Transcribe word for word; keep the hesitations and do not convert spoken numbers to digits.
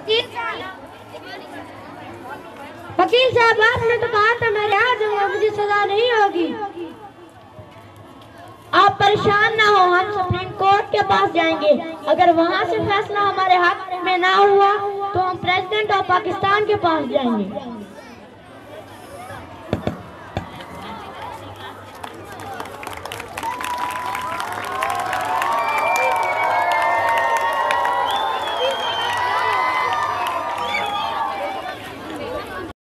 वकील साहब आपने तो कहा था मैं आ जाऊंगा, मुझे सजा नहीं होगी। आप परेशान ना हो, हम सुप्रीम कोर्ट के पास जाएंगे। अगर वहां से फैसला हमारे हक में ना हुआ तो हम प्रेसिडेंट ऑफ पाकिस्तान के पास जाएंगे।